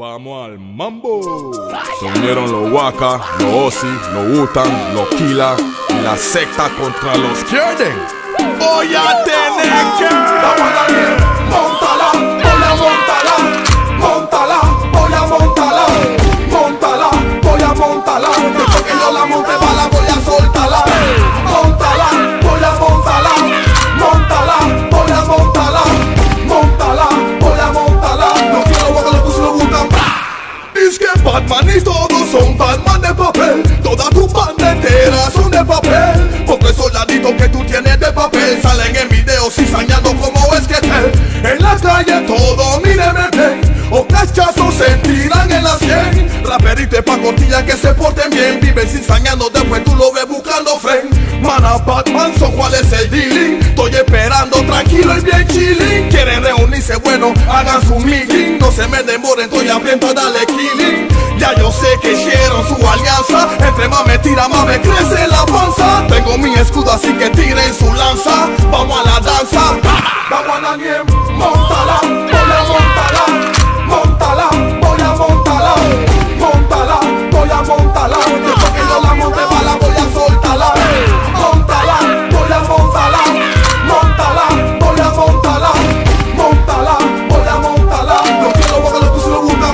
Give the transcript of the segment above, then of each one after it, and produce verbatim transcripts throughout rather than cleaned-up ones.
Vamos al mambo. Se unieron los Waka, los Ozzy, los Wu-Tang, los Killa y la secta contra los Kierden. Voy a tener que. Vamos a Daniel, montala, voy a montarla, montala, voy a montarla, montala, voy a montarla. Después que yo la monte, bala, voy a soltarla. Montala, voy a montarla, montala, voy a montarla, montala, voy a montarla. No quiero ver que los pusos lo gustan. Dice que Batman y todos son Batman de papel. Todas tus bandas enteras son de papel. Porque esos laditos que tú tienes de papel salen en videos cizañando como esquetel. En la calle todo míreme bien, o cachazos se tiran en la cien. Raperito y pacotillas que se porten bien, viven cizañando, después tú lo ves buscando friend. Mana Batman, so cuál es el dealing. Estoy esperando tranquilo y bien chilling. Quieren reunirse, bueno, hagan su meeting. No se me demoren, estoy abriendo a darle killing. Ya yo sé que hicieron su alianza. Entre más me tira, más me crece la panza. Tengo mi escudo, así que tiren su lanza. Vamos a la danza. Vamos a Daniel, montala, voy a montarla, montala, voy a montarla, montala, voy a montarla. Después que yo la monte, bala, voy a soltarla. Montala, voy a montarla, montala, voy a montarla, montala, voy a montarla. No quiero ver que los pusos lo gustan.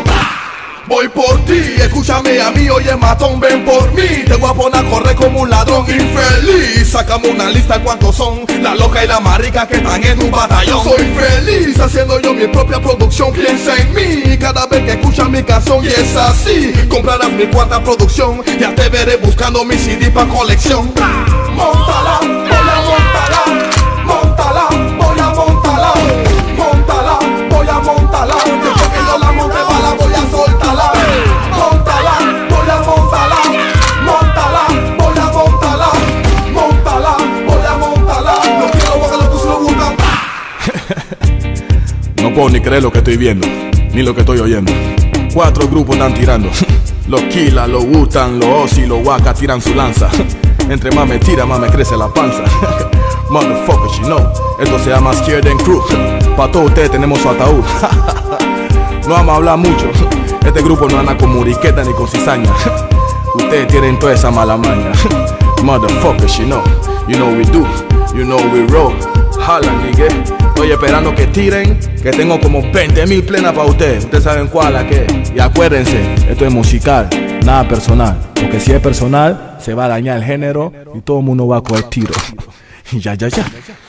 Voy por ti, escúchame a mí, oye matón, ven por mí. Te voy a poner a correr como un ladrón infeliz. Sacamos una lista, ¿cuántos son? La loca y la marica que están en un batallón. Soy feliz haciendo yo mi propia producción. Piensa en mí cada vez que escuchas mi canción. Y es así, comprarás mi cuarta producción. Ya te veré buscando mi C D pa' colección. Montala, voy a montarla, montala, voy a montarla, montala, voy a montarla. Después que yo la monte, bala, voy a soltarla. Montala, voy a montarla, montala, voy a montarla, montala, voy a montarla. No quiero ver que los pusos lo gustan. No puedo ni creer lo que estoy viendo, ni lo que estoy oyendo. Cuatro grupos están tirando. Los Killa, los Wu-Tang, los Ozzy, los Waka tiran su lanza. Entre más me tira, más me crece la panza. Motherfuckers, you know, esto se llama Kierden Crew. Pa' todos ustedes tenemos su ataúd. No vamos a hablar mucho. Este grupo no anda con muriqueta ni con cizaña. Ustedes tienen toda esa mala maña. Motherfuckers, you know, you know we do, you know we roll. Hala, nigga. Estoy esperando que tiren, que tengo como veinte mil plenas para ustedes. Ustedes saben cuál, a qué. Y acuérdense, esto es musical, nada personal. Porque si es personal, se va a dañar el género y todo el mundo va a coger tiro. Y ya, ya, ya.